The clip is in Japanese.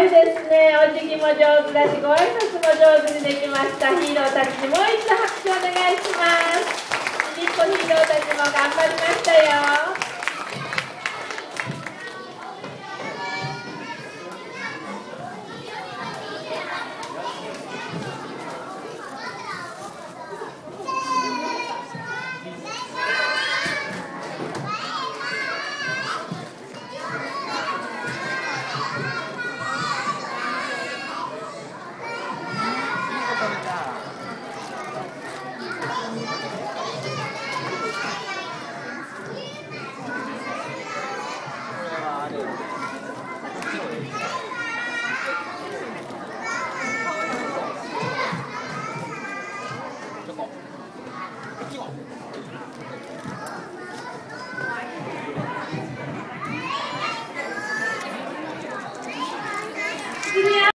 いですね。お辞儀も上手だし、ご挨拶も上手にできました。ヒーローたちにもう一度拍手お願いします。ちびっこヒーローたちも頑張りましたよ。